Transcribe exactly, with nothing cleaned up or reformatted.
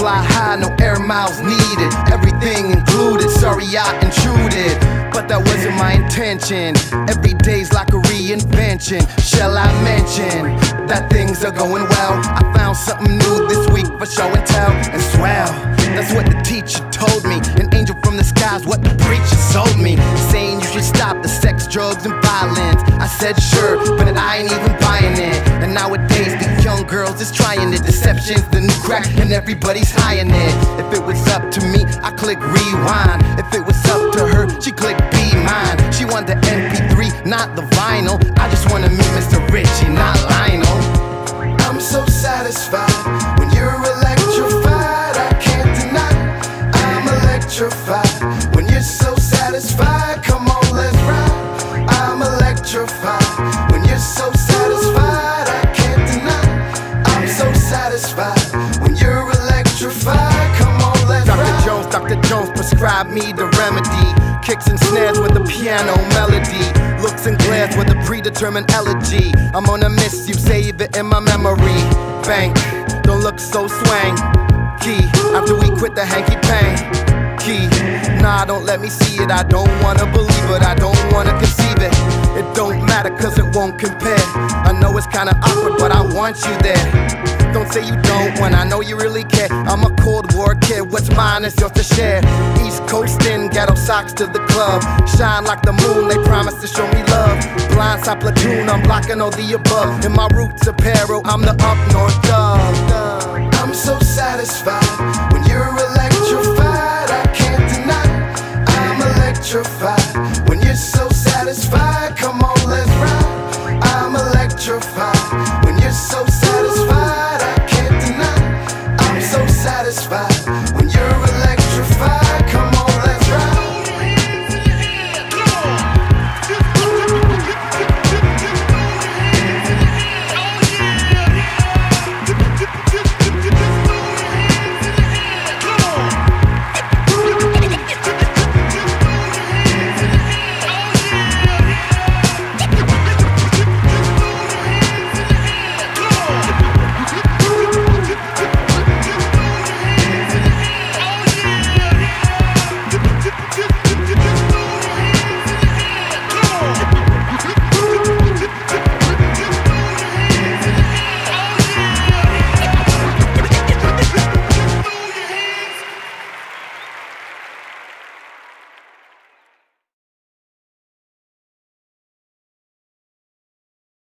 fly high, no air miles needed. Everything included, sorry I intruded, but that wasn't my intention. Every day's like a reinvention. Shall I mention that things are going well? I found something new this week for show and tell. And swell, that's what the teacher told me. An angel from the skies, what the preacher sold me. Saying you should stop the sex, drugs, and violence. I said sure, but I ain't even buying it. And nowadays the young girls is trying it. Deception's the new crack and everybody's high in it. If it was up to me, I click rewind. If it was up to her, she click be mine. She want the M P three, not the vinyl. I just wanna meet Mister Richie, not Lionel. I'm so satisfied when you're electrified. I can't deny I'm electrified when you're so satisfied. Come on, let's ride. I'm electrified when you're so satisfied. I can't deny I'm so satisfied when you're electrified. Come on, let's ride. Doctor Jones, Doctor Jones prescribed me the remedy. Kicks and snares with a piano melody. Looks and glares with a predetermined elegy. I'm gonna miss you, save it in my memory bank. Don't look so swanky after we quit the hanky panky. Nah, don't let me see it. I don't wanna believe it, I don't wanna conceive it. It don't matter cause it won't compare. I know it's kinda awkward but I want you there. Don't say you don't when I know you really care. I'm a Cold War kid, what's mine is yours to share. East Coastin', ghetto socks to the club. Shine like the moon, they promise to show me love. Blindside platoon, I'm blocking all the above. In my roots apparel, I'm the up north dog.